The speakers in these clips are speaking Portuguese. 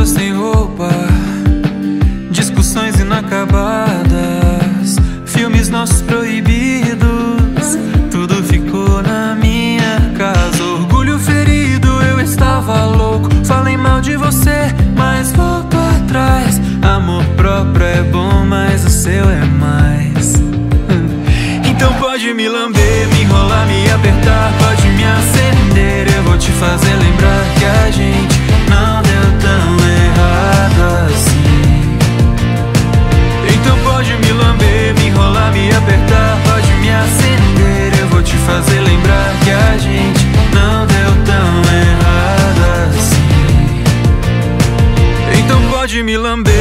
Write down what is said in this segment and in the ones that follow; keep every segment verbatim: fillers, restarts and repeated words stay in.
sem roupa, discussões inacabadas, filmes nossos proibidos, tudo ficou na minha casa. Orgulho ferido, eu estava louco, falei mal de você, mas volto atrás. Amor próprio é bom, mas o seu é mais. Então pode me lamber, me enrolar, me apertar, pode me acender. Eu vou te fazer lembrar que a gente não deu tão errado assim. Então pode me lamber, me enrolar, me apertar, pode me acender. Eu vou te fazer lembrar que a gente não deu tão errado assim. Então pode me lamber.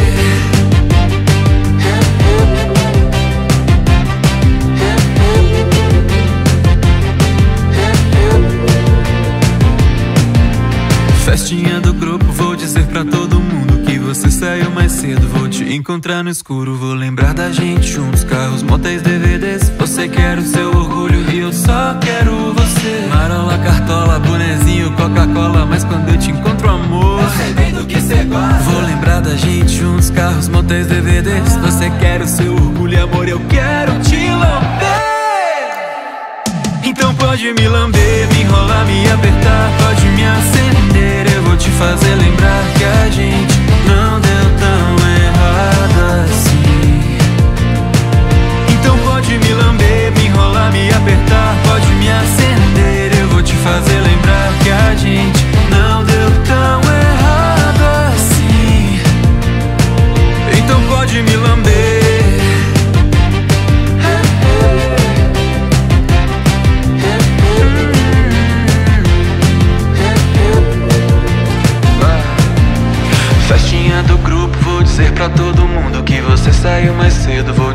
Festinha do grupo, vou dizer pra todo mundo que você saiu mais cedo. Vou te encontrar no escuro, vou lembrar da gente juntos. Carros, motéis, D V Ds, você quer o seu orgulho e eu só quero você. Marola, cartola, bonezinho, Coca-Cola, mas quando eu te encontro, amor, eu sei bem do que cê gosta. Vou lembrar da gente juntos, carros, motéis, D V Ds, você quer o seu orgulho, amor, eu quero te lamber. Então pode me lamber, me enrolar, me apertar, pode me acender. Eu vou te fazer lembrar que a gente não deu tão errado assim. Então pode me lamber, me enrolar, me apertar, pode me acender. Eu vou te fazer lembrar que a gente não deu tão errado assim. Então pode me lamber. Festinha do grupo, vou dizer pra todo mundo que você saiu mais cedo. Vou